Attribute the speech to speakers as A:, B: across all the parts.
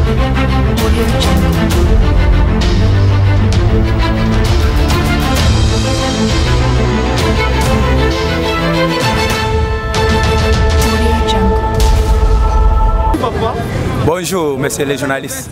A: Bonjour, monsieur les journalistes.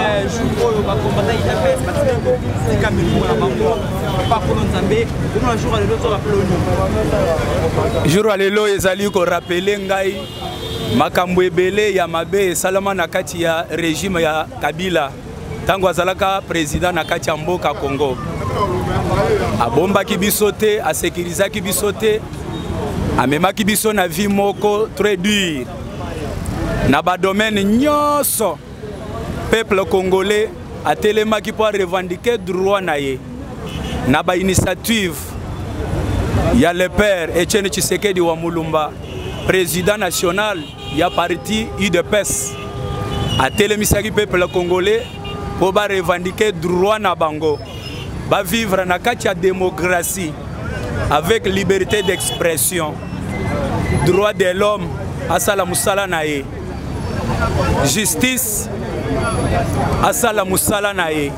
A: Jour alelo ezali ko rappeler ngai makambo ebele ya mabe salama na kati ya régime ya Kabila tango azalaka président na kati ya mboka Congo. Abombaki biso te, asekirizaki biso te, amemaki biso na vie moko très dur. Na ba domaine nyonso peuple congolais a telemaki pour revendiquer droit na ye. Na ba initiative ya le père Etienne Tshisekedi wa Mulumba, président national ya parti UDPS, a telemisaki peuple congolais pour ba revendiquer droit na bango, ba vivre na kati ya démocratie avec liberté d'expression, droit de l'homme asala musala na ye. Justice asala musala na ye.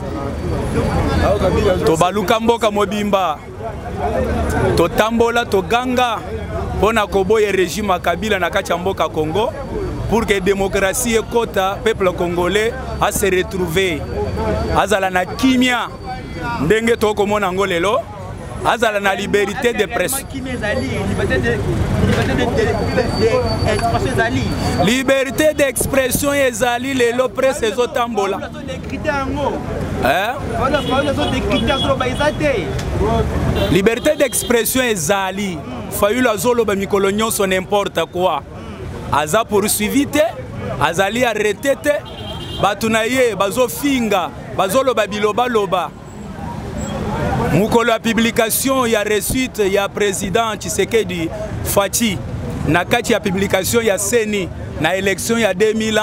A: To baluka mboka mobimba, to tambola to ganga pona koboye régime Kabila na kati ya mboka Congo pour que démocratie ekota peuple congolais a se retrouver azala na kimia ndenge to komona ngolelo azala na liberté de presse. Liberté d'expression ezali lelo presse ezotambola. Liberté d'expression ezali fayula zolo ba mikolo nyonso n'importe quoi. Aza poursuivi te, azali arrêté te, batuna ye bazo finga, bazolo ba biloba loba. Mukolo ya publication ya resuite ya président Tshisekedi Fachi na kati ya publication ya Seni na élection ya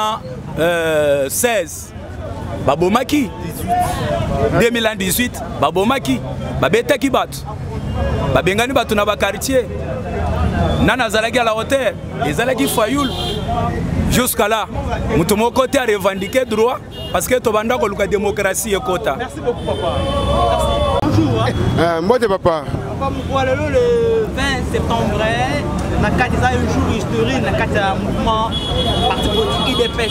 A: 2016 babomaki 2018 babomaki babetaki batu babengani batu na ba quartier nana zalaki à la hauteur ezalaki fayul jusqu'à là mutu moko te a revendiquer droit parce que tobanda ko luka démocratie ekota. Merci beaucoup papa. Merci. Bonjour.
B: Moi de papa.
C: Le 20 septembre, na kati za un jour historique na kati ya mouvement parti politique IDPS.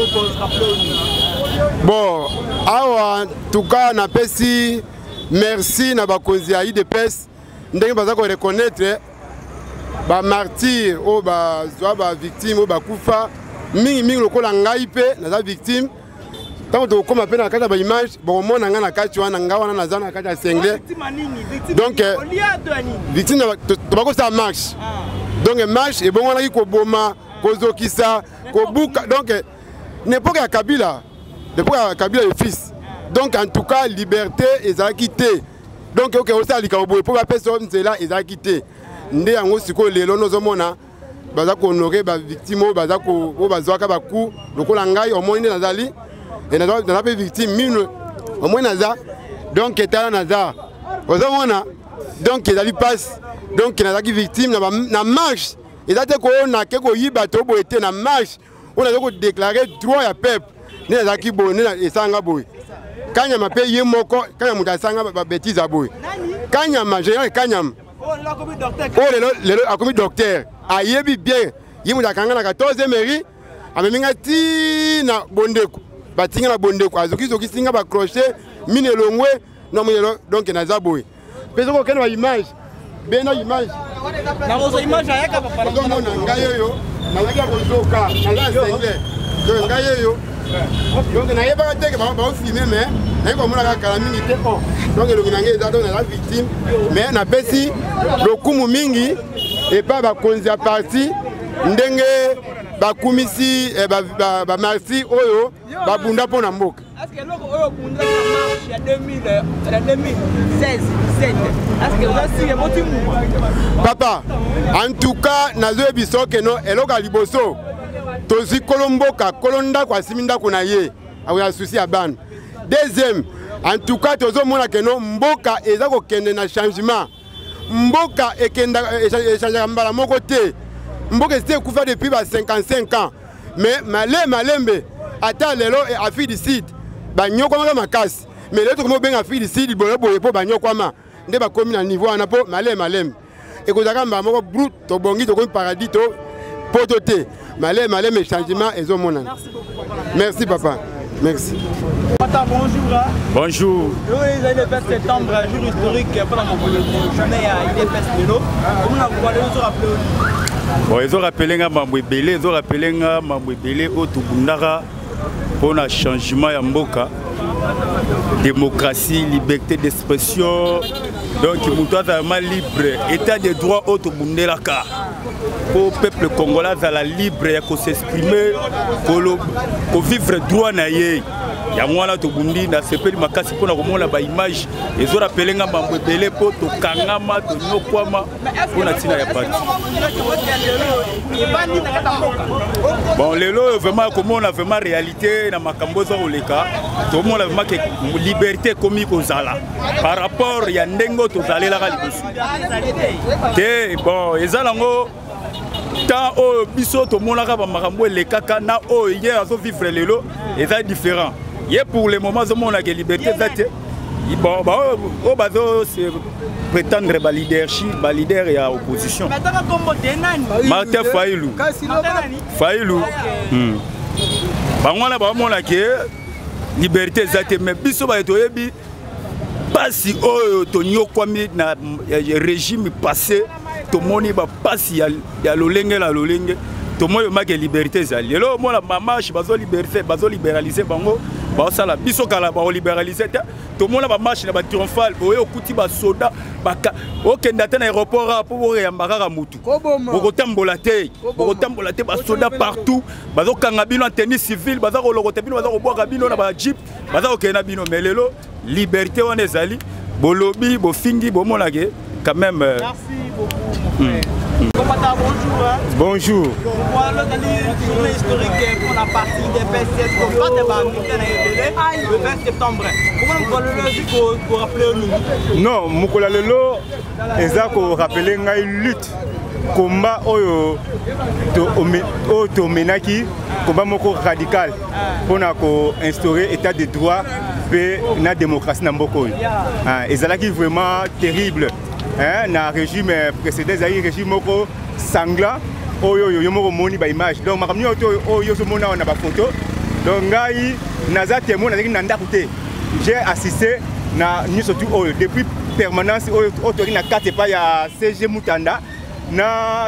B: Bon, en tout cas na pesi merci na bakonzi ya IDPS ndenge baza ko reconnaître ba martyr o ba zwa ba victime o ba kufa mingi lokola ngai pe na za victime. Tant que comme appelle à la image, bon, mon a na kati wana ngawana na zana kati ya sengle. Donc victime tobako ça marche. Donc marche et bon wana ko boma ko zokisa ko buka donc n'importe quel Kabila, n'importe quel Kabila le fils. Donc en tout cas liberté ezakité. Donc OK on ça likaboye pour la personne c'est là ezakité. Nde yango siko lelo nozomona baza ko honorer ba victime baza ko bazwaka ba coup lokola ngai au moins nazali. Et nous avons des victimes, au moins Naza, donc état Naza. Donc ils passent, donc ils ont des victimes, na marche. Et là, on a quelques bateaux qui étaient na marche. On a déclaré droit à peuple. Nous avons dit que et sanga boy. Quand il m'a payé mon corps, quand il m'a sanga bêtise à boy. Quand il m'a géré, quand il m'a. Oh, le commis docteur. Aïe bien. Il m'a kanga na 14e mairie. Amemingati na bondeko. Batinga na bonde kwa zoki singa ba crochet mine longwe no muyelo donc na zaboy peso ko kena image bena image
C: na bozo image ayaka papa
B: na ngayo yo na waki ko zoka na la sengle donc ngayo yo donc na yeba teke ba filmer mais na ko mona ka mingi te on donc le ngange za donc na la victime mais na pesi lokumu mingi et pas ba konza parti ndenge bakumisi ba merci oyo babunda pona mboka.
C: Est-ce que loko oyo bunda marche ya 2016 17 est-ce que vous avez motimu
B: papa en tout cas nazo biso ke no eloka liboso tozi kolomboka kolonda kwa siminda kuna ye awa souci ya ban. Deuxième en tout cas tozo mona ke no mboka eza ko kende na changement mboka ekenda échanger mbala moko te. Mboka était couvert depuis 55 ans. Mais malembe, ata lelo Afrique du Sud banyokwama makasi mais lelo tokomo benga Afrique du Sud boye po banyokwama nde bakomi na niveau wana po malem ekozaka mbala moko brut tobongi tokomi paradis to poto te malem changement ezomonana. Merci papa. Merci.
C: Papa, bonjour.
A: Bonjour.
C: Le 20 septembre, jour historique pour la journée à IDPS Lelo. Comment vous allez vous rappeler?
A: Bon, ils ont rappelé nga mambo ebele, ils ont rappelé nga mambo ebele au Tubundara pour un changement ya mboka. Démocratie, liberté d'expression. Donc, Moutoua est libre. État de droit au Tubundara. Pour le peuple congolais, à libre, pour s'exprimer, pour vivre droit naïe. Il y a moi là, tout le monde a fait des makasi pour la image. Ils ont rappelé nga mambo ebele pour to kangama, to nyokwama, pour na tina ya parti. Bon, lelo vraiment comment on a vraiment réalité na makambo za oleka. Tout le monde a vraiment que liberté comme kozala. Par rapport ya ndengo to zalela ka libosu. Te bon, ezalango tant au biso to monaka ba makambo elekaka na o hier azo vivre lelo, eza différent. Et pour le moment, on a la liberté d'être. Bon, on va prétendre le leadership, le leader et l'opposition. Martin Faïlou. Faïlou. On a la liberté d'être. Mais biso ba etoye bi pasi o tonyo kwami na régime passé to moni ba pasi ya lolenge la lolenge to moyo ma liberté zali. Lelo mo la marche bazo liberté bazo libéraliser bango. La biso kala ba libéraliser tout le monde va marcher na triomphal boye okuti ba soda baka okenda na aéroport pour yambaka mutu bokotambola te ba soda partout bazo kanga bino en tenue civile bazo kolokota bino bazo koboka bino na ba jeep bazo okena bino mais lelo liberté wana ezali bolobi bofingi bomonake quand même.
C: Merci beaucoup.
A: Bonjour.
C: Voilà le journée historique pour la partie des PSS le 20 septembre. Comment vous rappelez nous?
D: Non, Mukola Lelo, eza ko rappeler nga lutte combat oyo to menaki combat moko radical pour na ko instaurer état de droit et na démocratie na mboko. Ezalaki vraiment terrible. Na régime précédent, il y a un régime sanglant. Il y a une image. Donc, il y a une photo. Donc, j'ai assisté depuis permanence il y a CG Moutanda. Il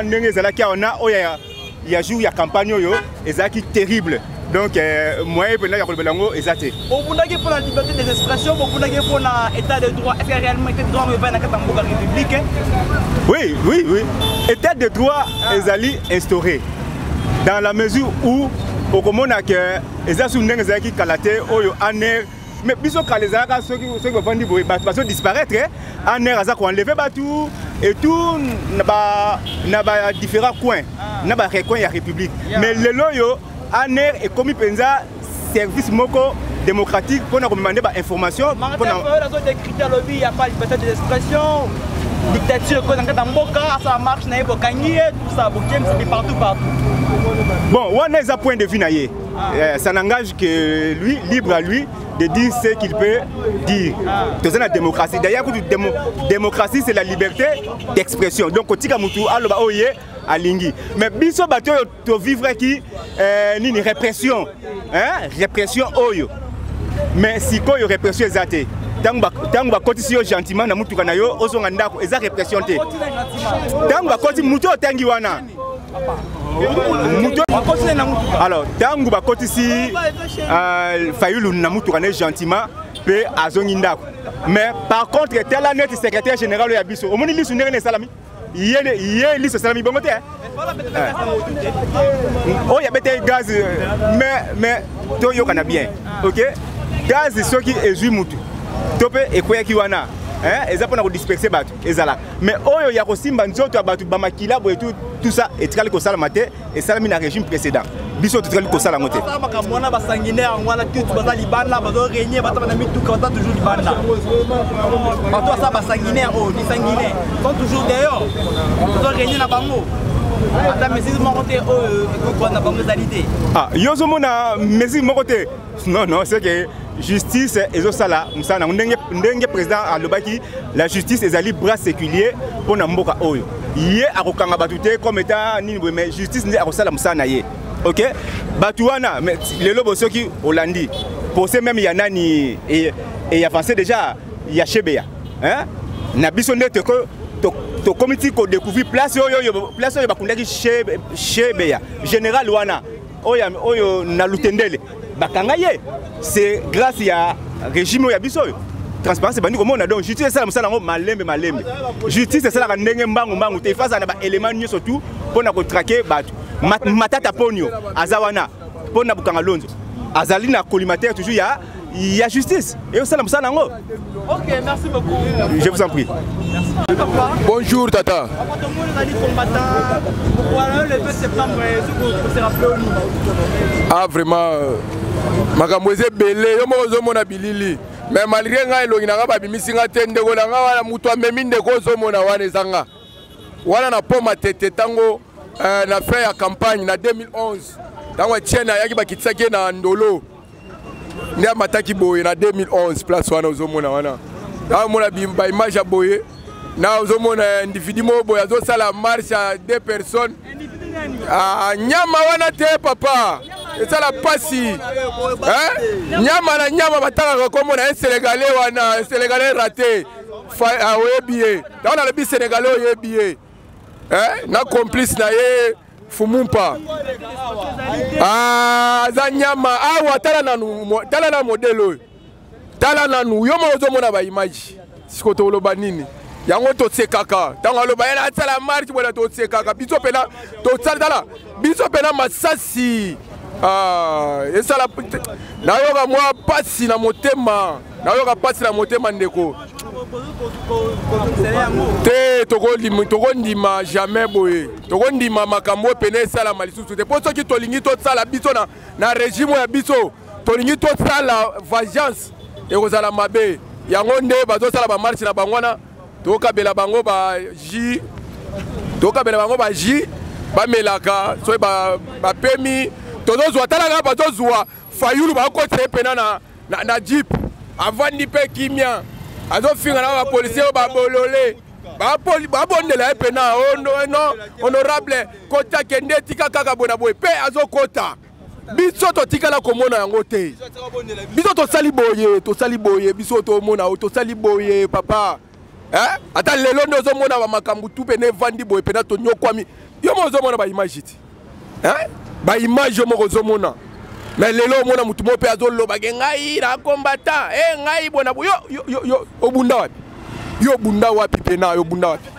D: y a une campagne qui est terrible. Donc, moi, je suis exact.
C: Pour la liberté des expressions, pour l'état de droit, est-ce que réellement l'état de droit est dans la République?
D: Oui. État de droit est instauré. Dans la mesure où, au Comone, les gens qui kalaté, mais bisous quand les Arabes ceux qui vont dire disparaître, en air à enlever tout et tout n'a pas différents coins, n'a pas recoin la République. Mais le loyo ANER est commis penza service moko démocratique pour nous demander des informations.
C: Pour nous des critères lobby, il n'y a pas de liberté d'expression, dictature, ça marche, tout ça, partout.
D: Bon, on a un point de vue. Ça n'engage que lui, libre à lui, de dire ce qu'il peut dire. C'est la démocratie. D'ailleurs, la démocratie, c'est la liberté d'expression. Donc, quand on a Alingi. Mais biso bato to vivre qui ni répression, répression oyo. Mais si ko yo répression ezate. Tangu ba koti si gentiment na mutu kana yo ozonga ndako eza répression te. Tangu ba koti mutu otangi wana. Alors tangu ba koti si Fayulu na mutu kana gentiment pe azongi ndako. Mais par contre tel année secrétaire général ya biso. Omoni lisu ndenge salami. Il y a liste salami bon côté. Oh, il y a peut-être gaz, mais toi yo kana bien. OK? Gaz c'est ce qui est mutu. Topé et quoi qui wana. Eza pona ko disperser batu ezala. Mais oyo ya ko simba nzoto batu ba makila bo et tout ça et tikali ko sala maté et salami na régime précédent. Biso tikali ko sala ngote.
C: Mona ba sanguinaire ngwana tout ba libana ba do régner ba na mituka ba toujours libana. Partout ça ba sanguinaire oh, ni sanguinaire. Sont toujours dehors. Ba do régner na bango. Attends, mais si mon côté, on n'a pas modalité.
D: Ah, Yozomona, mais si mon côté. Non, non, c'est que justice et ça là, on président à l'Obaki, la justice est allée bras séculier pour Namboka Oyo. Hier, à Rokanga Batute, comme état, mais justice n'est à Rosala Moussanaye. Ok? Batouana, mais les lobos qui Hollandi, pour ces mêmes Yanani et avancé déjà, il y a Chebea. Hein? Nabisonne to comité qu'on découvre place yo bakundaki Chebea. Général Wana, Oyo Nalutendele. Bakangaye, c'est grâce à régime ya biso. Transparence c'est bandi comme on a donc justice ça ça malembe. Justice c'est ça la ndenge mbangu te face à ba élément nyo surtout pour na ko traquer batu. Matata ponyo azawana pour na bukanga lonzo. Azali na collimateur toujours il y a justice. Et ça ça nango.
C: OK, merci beaucoup.
D: Je vous en prie.
C: Merci.
E: Bonjour tata.
C: Le 2 septembre, vous se rappelez.
E: Ah vraiment makamboze belé yo mozo mona bilili. Mais malgré nga elongi na ba bimisinga tende ko nga wala mutu amemi ndeko zo mona wana ezanga. Wana na poma tete tango na fait ya campagne na 2011. Tango tiena yaki bakitsaki na ndolo. Ndia mataki boye na 2011 place wana zo mona wana. Na mona ba image ya boye. Na zo mona individu mo boye zo sala marche à 2 personnes. Ah nyama wana te papa. Et ça la passi. Hein? Nyama na nyama bataka comme on a un Sénégalais wana, un Sénégalais raté. Ah ouais billet. Là on a le billet Sénégalais ouais billet. Hein? Na complice na ye Fumumpa. Ah za nyama ah watala na modelo. Tala na nu yo mo zo mona ba image. Siko to lo banini. Yango to sekaka. Tango lo ba yana tsala marche bona to sekaka. Biso pena to tsala dala. Biso pena masasi. Ah, et ça la nayoka moi pasi na motema. Nayoka pasi na motema ndeko. Te toko ndima jamais boye. Toko ndima makambo pene sala malisusu. Te pour ceux qui tolingi to sala biso na régime ya biso. Tolingi to sala vengeance. Et kozala mabe. Yango nde bazo sala ba marche na bangwana. Toka bela bango ba ji. Toka bela bango ba ji. Ba melaka so ba pemi. Tozozwa talaka bazozwa fayulu bakote pena na jeep avandi pe kimia azofinga na ba policier ba bolole ba bondela pena non honorable kota kende tika kaka bona boy pe azokota biso to tika la komona yango te biso to sali boye biso to mona to sali boye papa hein ata lelo ndozo mona ba makambu tu pene vandi boye pena to nyokwami yo mozo mona ba image hein ba image moko zomona mais lelo mona mutu mo pe azoloba ke ngai na combattant ngai bona yo obunda wapi yo bunda wapi pena yo bunda wapi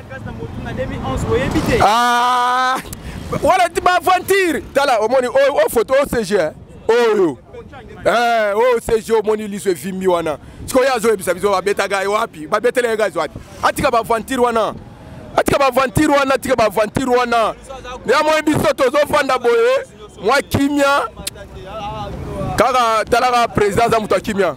E: ah wala ti ba aventure tala omoni o photo o CG oyo o CG omoni liso vimbi wana siko yazo ebisa biso ba beta gai wapi ba betele gai wapi atika ba aventure wana atika ba aventure wana ya mo biso tozo fanda boye moi kimia kaka talaka président za mutu kimia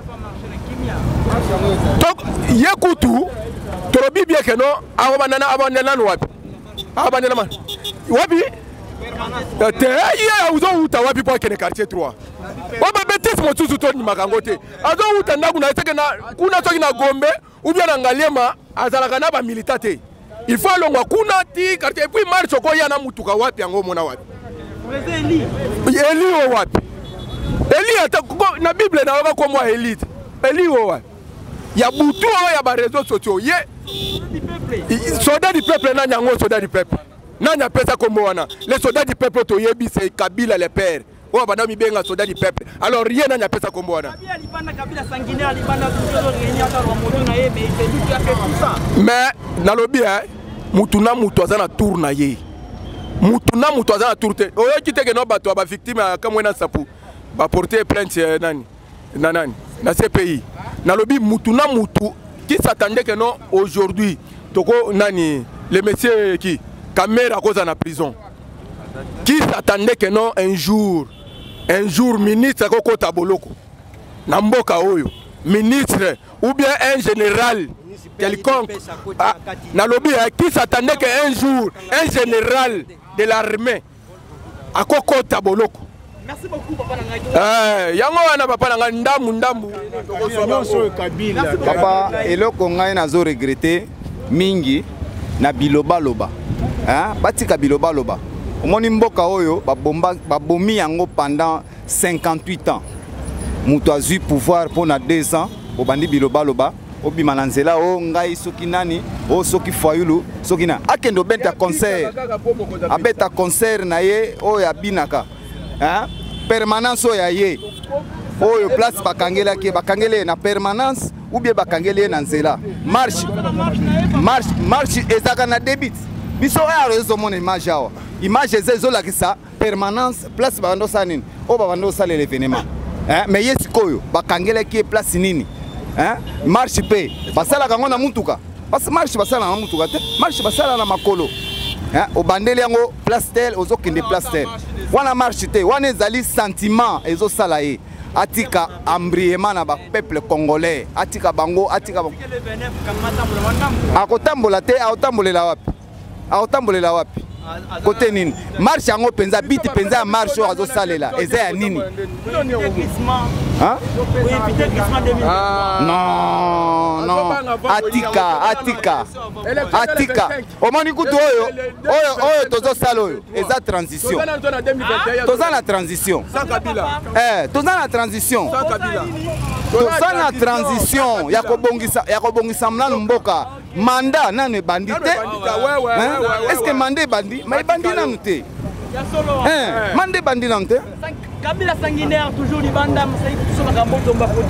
E: donc yekutu torobi bien que non abandana wapi abandana man wapi te ya uzo uta wapi pour que le quartier 3 waba betis motuzu to ni makangote azo uta ndaku na seke na kuna soki na Gombe ou bien na Ngaliema azalaka na ba militate il faut longwa kuna ti quartier puis marche ko ya na mutuka wapi yango mona wapi Eli o wapi Eli ata na Bible na waka kwa mwa elite Eli o wapi ya butu ya ba réseaux sociaux ye soldat du peuple na nyango soldat du peuple nanya pesa kombo wana les soldats du peuple to yebi c'est Kabila le père o bana mi benga soldat du peuple alors rien nanya pesa kombo wana mais na lobi mutu na mutu azana tour na ye mutuna mutu azana tourte oyo kiteke no bato ba victime kamwe na sapu ba porter plainte nani na CPI na lobi mutuna mutu qui s'attendait que non aujourd'hui toko nani le monsieur qui Kamera cause en prison qui s'attendait que non un jour ministre koko taboloko na mboka oyo ministre ou bien un général quelconque na lobi qui s'attendait que un jour un général de l'armée akokota boloko.
C: Merci beaucoup, Papa Nangai.
E: Yango wana Papa Nangai ndambu.
F: Papa, eloko ngai nazo regretter mingi na biloba loba. Batika biloba loba. Omoni mboka oyo babomi yango pendant 58 ans. Mutu azui pouvoir pendant 2 ans. Obandi biloba loba. Obima na nzela o ngai soki nani o soki fayulu soki na akendo beta concert. Abeta concert na ye o ya binaka. Permanence oya ye. Oyo place bakangele na permanence ou bien bakangele na nzela. Marche ezaka na débit. Biso ya rezo mon image awa. Image ezo la kisa permanence place bando sanini. O bando sale l'événement. Mais yesi koyo bakangele ki place nini. Marche pe basala kango na mutuka. Parce marche basala na mutuka te. Marche basala na makolo. Au bandeli yango place tel ozokende place tel. Wana marche te wana ezali sentiment ezo sala ye. Atika embriement na ba peuple congolais. Atika bango akotambola te aotambolela wapi. Côté nini marche yango penza biti penza marche ozo salela eza ya nini? Non atika omoni kutu oyo tozo sala oyo eza transition toza na transition ya kobongisa mlanu mboka manda nanu ebandi te. Est-ce que manda ebandi? Ma ebandi nanu te. Manda ebandi nanu te.
C: Kabila sanguinaire toujours du banda, sur la photo,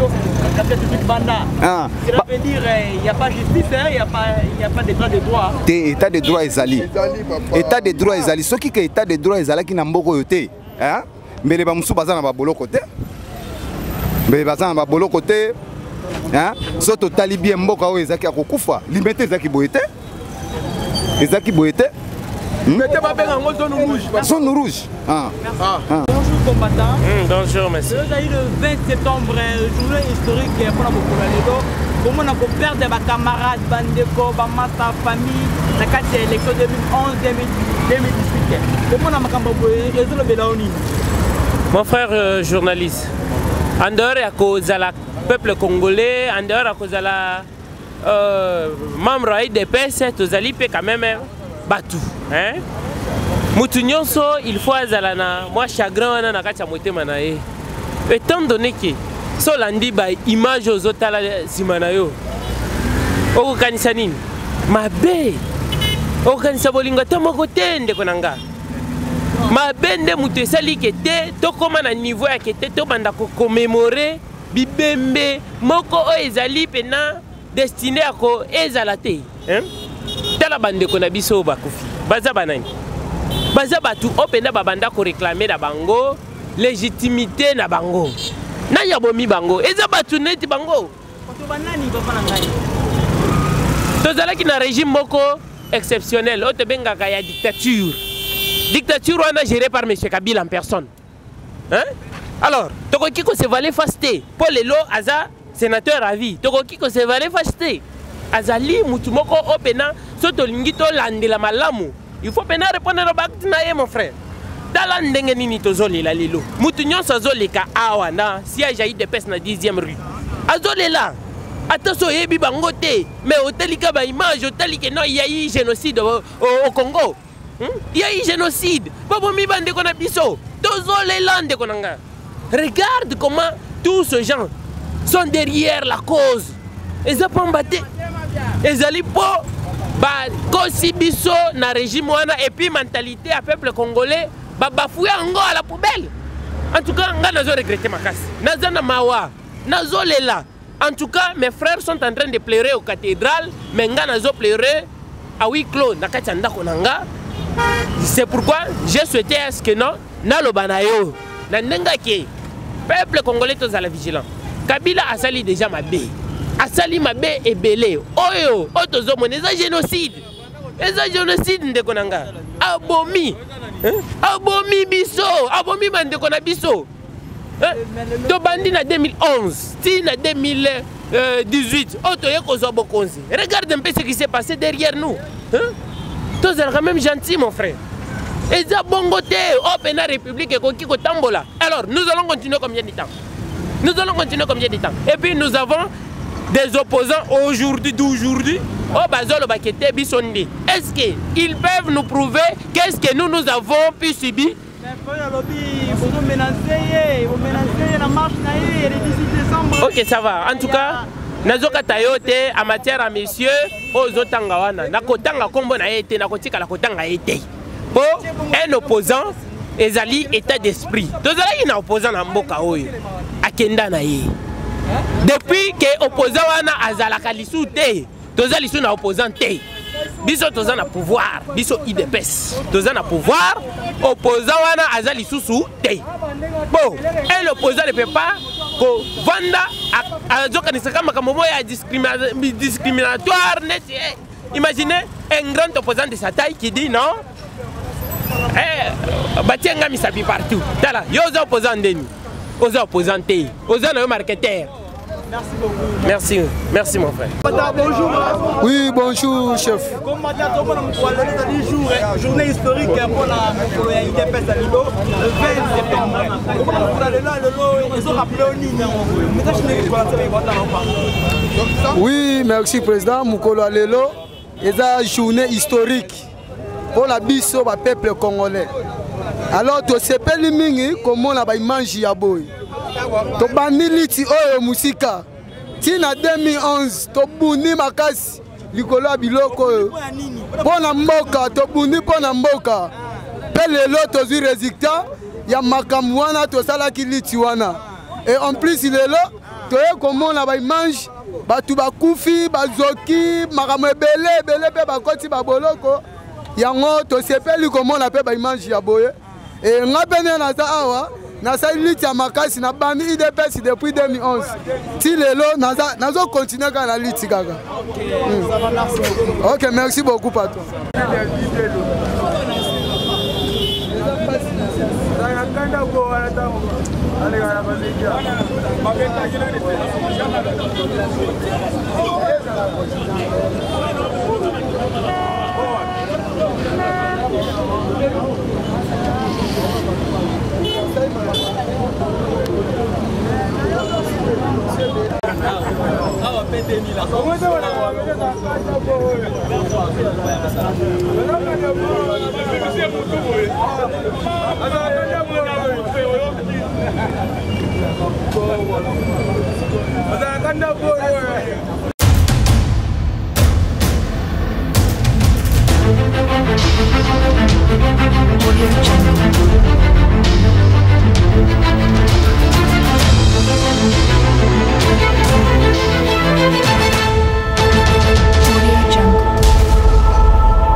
C: banda. Cela veut dire il n'y a pas justice, il n'y a pas d'état de droit.
F: État de droit ezali. État de droit ezali. Ce qui est état de droit ezali qui n'a mboko yote. Mais les bamusu bazana ba bolo côté. Mais bazana ba bolo côté. Soto talibien mboka o ezaki akokufa. Limité ezaki boyete. Ezaki boyete.
E: Mettez pas bien en zone rouge.
F: Zone rouge.
C: Bonjour combattant.
G: Bonjour monsieur.
C: Le 20 septembre, journée historique pour la Mokolalelo. Comment on a perdre des camarades, bandeko, bamata, famille, la carte élection 2011-2018. Comment on a résoudre le Bélaoni?
G: Mon frère journaliste, en dehors à cause de la peuple congolais, en dehors à cause de la membre de PS, tous allez quand même battu. Mutu nyonso il faut azalana moi chagrin wana na kati ya motema na ye. Étant donné que so landi ba image ozotala simana yo. Okokanisa nini? Mabe. Okokanisa bolinga to moko tende konanga. Mabe nde mutu esali kete to koma na niveau ya kete to banda ko commémorer bibembe moko o ezali pena destiné à ko ezala te. Tala bande ko na biso bakufi. Baza banani. Baza batu openda babanda ko réclamer na bango légitimité na bango. Na yabomi bango. Eza batu neti bango.
C: Koto banani papa nangai.
G: Tozala ki na régime moko exceptionnel. Ote benga ka ya dictature. Dictature wana gérée par monsieur Kabila en personne. Alors, toko kiko se valait fasté. Paul Lelo aza sénateur à vie. Toko kiko se valait fasté. Azali mutu moko opena soto lingito landela malamu. Il faut pena répondre à bakti na ye mon frère. Tala ndenge nini tozoli la lelo. Mutu nyonso azoleka awa na siège ayi de pes na 10e rue. Azolela. Attention yebi bango te. Mais otelika ba image otelike non il y a eu génocide au Congo. Il y a eu génocide. Bobo mi bande kona biso. Tozolela nde konanga. Regarde comment tous ces gens sont derrière la cause. Ils ont pas battu. Ils ont pas kosi biso na régime wana et puis mentalité à peuple congolais bafoué ngo à la poubelle. En tout cas, nga nazo regretter makasi. Nazana mawa, nazo lela. En tout cas, mes frères sont en train de pleurer au cathédrale, mais nga nazo pleurer à huis clos na kati ndako nanga. C'est pourquoi j'ai souhaité à ce que non na lobanayo na ndenga ke peuple congolais tous à la vigilance. Kabila a sali déjà mabe. Asali mabe ebele oyo otozo moneza génocide. Eza génocide ndeko nanga. Abomi. Abomi biso, abomi bandeko na biso. To bandi na 2011, ti na 2018, otoye kozwa bokonzi. Regarde un peu ce qui s'est passé derrière nous. Tous sont quand même gentils mon frère. Et ça bongo te, Open République et Koki Kotambola. Alors, nous allons continuer combien de temps? Nous allons continuer combien de temps? Et puis nous avons des opposants aujourd'hui, d'aujourd'hui, au Bazolo Bakete Bissondi. Est-ce qu'ils peuvent nous prouver qu'est-ce que nous avons pu subir? Ok, ça va. En tout cas, Nazoka Tayote, en matière à messieurs, aux Otangawana, Nakotanga Kombo na été, Nakotika la Kotanga été. Pour un opposant, ezali état d'esprit. Tozala ina opposant na mboka oyo. Akenda na ye. Depuis que opposant wana azala kalisu te, tozala lisu na opposant te. Biso tozala na pouvoir, biso IDPS. Tozala na pouvoir, opposant wana azala lisusu te. Bon, un opposant ne peut pas ko vanda azokanisa kama kamomo ya discriminatoire net. Imaginez un grand opposant de sa taille qui dit non. Batienga misabi partout. Tala, yoza opposant deni. Oza opposant te. Oza na marketeur.
C: Merci beaucoup.
G: Merci, merci mon frère.
C: Bonjour.
B: Oui, bonjour chef.
C: Comment journée historique pour la IDPS à Lilo, le 20 septembre.
B: Oui, merci président. Mukolo Alelo, c'est une journée historique pour la biso ba peuple congolais. Alors to sepeli mingi comment la ba image ya boy. To baniliti oyo musika. Tina 2011 to buni makasi likolo biloko oyo. Pona mboka to buni pona mboka. Pelelo to zi résultat ya makambo wana to sala kiliti wana. Et en plus lelo to ye comment la ba image batu bakufi bazoki makambo ebele pe bakoti baboloko. Yango to sepeli comment la pe ba image ya boye. Et ngapene na za awa na sa liti ya makasi na bandi IDPS depuis 2011. Ti lelo nazo continuer ka na liti kaka. OK, merci beaucoup patron.
H: Audio